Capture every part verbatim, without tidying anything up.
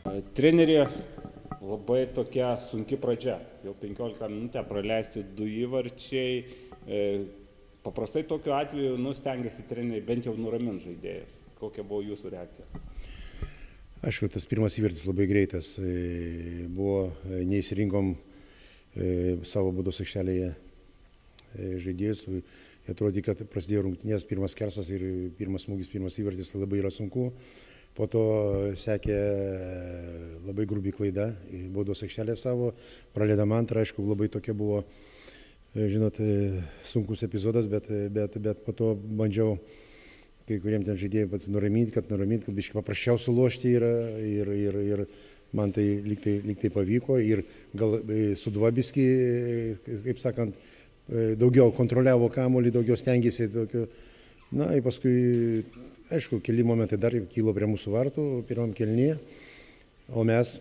Trenerį labai tokia sunki pradžia. Jau penkioliktą minutę praleisti du įvarčiai. Paprastai tokiu atveju nu, stengiasi treneriai bent jau nuraminti žaidėjus. Kokia buvo jūsų reakcija? Aišku, tas pirmas įvartis labai greitas. Buvo, neįsirinkom savo baudos aikštelėje žaidėjus. Atrodė, kad prasidėjo rungtynės, pirmas kersas ir pirmas smūgis, pirmas įvartis, tai labai yra sunku. Po to sekė labai grubi klaida, baudos aikštelė savo, praleidam antrą, aišku, labai tokia buvo, žinot, sunkus epizodas, bet, bet, bet po to bandžiau kai kuriem ten žaidėjai pats nuraminti, kad nuraminti, kad biškai paprasčiau sulošti yra ir, ir, ir man tai lyg tai, lyg tai pavyko ir gal Sūduva biskį, kaip sakant, daugiau kontroliavo kamuolį, daugiau stengėsi, daugiau, na ir paskui, aišku, keli momentai dar kilo prie mūsų vartų, pirmam kėlinyje, o mes,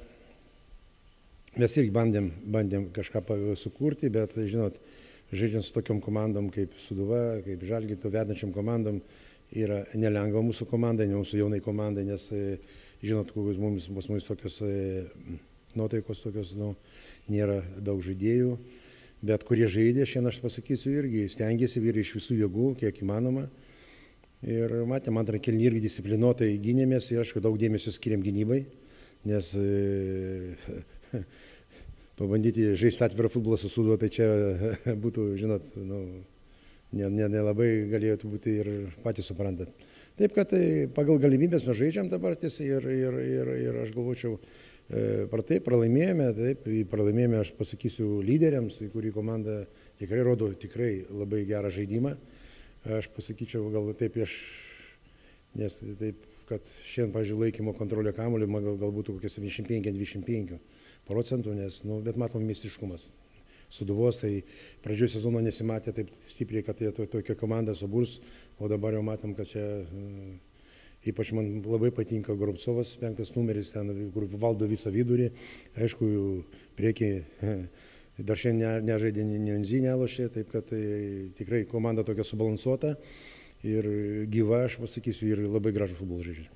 mes irgi bandėm, bandėm kažką sukurti, bet, žinot, žaidžiant su tokiom komandom kaip Sūduva, kaip Žalgirio, vedančiam komandom, yra nelengva mūsų komandai, ne mūsų jaunai komandai, nes, žinot, kokios mums, pas mums tokios nuotaikos, tokios, nu, nėra daug žaidėjų, bet kurie žaidė, šiandien aš pasakysiu, irgi stengiasi vyrai iš visų jėgų, kiek įmanoma. Ir matėm, antrą kėlinį irgi disciplinuotai gynėmės ir aišku, daug dėmesio skiriam gynybai, nes e, pabandyti žaisti atvirą futbolą su Sūduva, tai čia būtų, žinot, nu, nelabai ne, ne galėtų būti ir patys suprantat. Taip, kad tai, pagal galimybės mes žaidžiam dabar ties ir, ir, ir, ir aš galvočiau, e, taip, pralaimėjome, taip, pralaimėjome, aš pasakysiu, lyderiams, kurį komanda tikrai rodo tikrai labai gerą žaidimą. Aš pasakyčiau, gal taip aš, nes taip, kad šiandien, pavyzdžiui, laikymo kontrolio kamuolį, gal, gal būtų kokie septyniasdešimt penki dvidešimt penki procentų, nes, nu, bet matom meistriškumas. Sūduvos, tai pradžioje sezono nesimatė taip stipriai, kad jie to, tokia komanda suburs, o dabar jau matom, kad čia, ypač man labai patinka Goropcovas, penktas numeris, ten, kur valdo visą vidurį, aišku, priekį. Dar šiandien nežaidė Nionzi, nelošė, taip kad tai tikrai komanda tokia subalansuota ir gyva, aš pasakysiu, ir labai gražų futbolą žaidžia.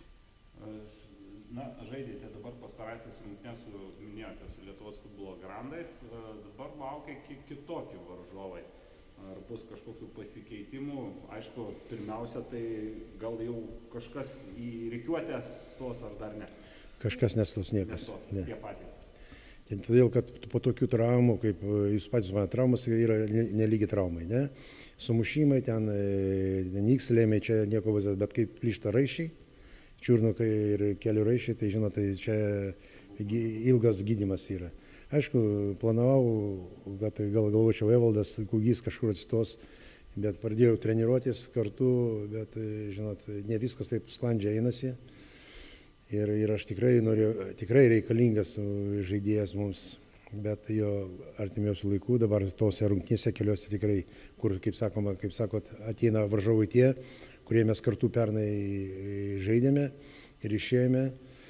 Na, žaidėte dabar pastarąsias rungtynes su, minėjote, su Lietuvos futbolo grandais, dabar laukia kiek kitokie varžovai. Ar bus kažkokių pasikeitimų? Aišku, pirmiausia, tai gal jau kažkas į rikiuotę stos ar dar ne? Kažkas nestos, niekas. Nestos, ne. Tie patys. Todėl, kad po tokių traumų, kaip jūs patys man traumas, yra nelygi traumai, ne? Sumušimai ten, niks lėmė, čia nieko vazės, bet kai plyšta raiščiai, čiurnukai ir kelių raiščiai, tai žinote, čia ilgas gydymas yra. Aišku, planavau, kad gal galvočiau Evaldas, Kugys kažkur atsistos, bet pradėjau treniruotis kartu, bet, žinot, ne viskas taip sklandžiai einasi. Ir, ir aš tikrai noriu, tikrai reikalingas žaidėjas mums, bet jo artimiausių laikų, dabar tose rungtynėse keliose tikrai, kur, kaip sakoma, kaip sakot, ateina varžovai tie, kurie mes kartu pernai žaidėme ir išėjome.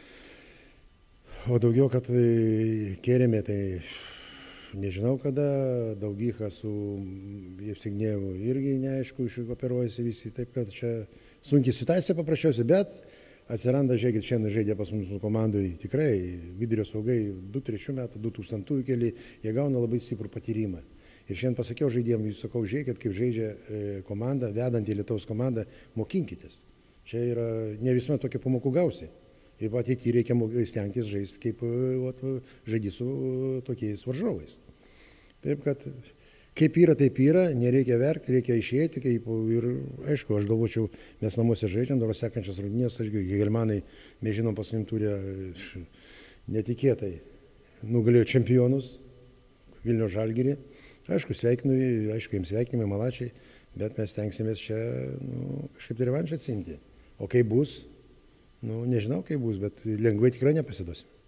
O daugiau, kad kėrėme, tai nežinau kada, Daugycha su Jevsignievu irgi neaišku, išoperuojasi visi, taip kad čia sunkiai situacija paprasčiausiai, bet atsiranda, žiūrėkit, šiandien žaidė pas mūsų komandui tikrai vidurio saugai du trečių metų, du tūkstantųjų keli, jie gauna labai stiprų patyrimą. Ir šiandien pasakiau žaidėjams, jūs sakau, žiūrėkit, kaip žaidžia komanda, vedantį Lietuvos komandą, mokinkitės. Čia yra ne visuomet tokia pamokų gausi. Ir ateityje reikia stengtis žaisti, kaip žaidži su tokiais varžovais. Taip kad kaip yra, taip yra, nereikia verkti, reikia išėti, kaip ir, aišku, aš galvočiau, mes namuose žaidžiam, dabar sekančias rungtynės, aš Hegelmanai, mes žinom, paskutinį turė netikėtai nugalėjo čempionus, Vilniaus Žalgirį. Aišku, sveikinu, aišku, jiems sveikinimai, malačiai, bet mes stengsimės čia, nu, kažkaip tai revanšą atsimti. O kaip bus, nu, nežinau, kaip bus, bet lengvai tikrai nepasiduosim.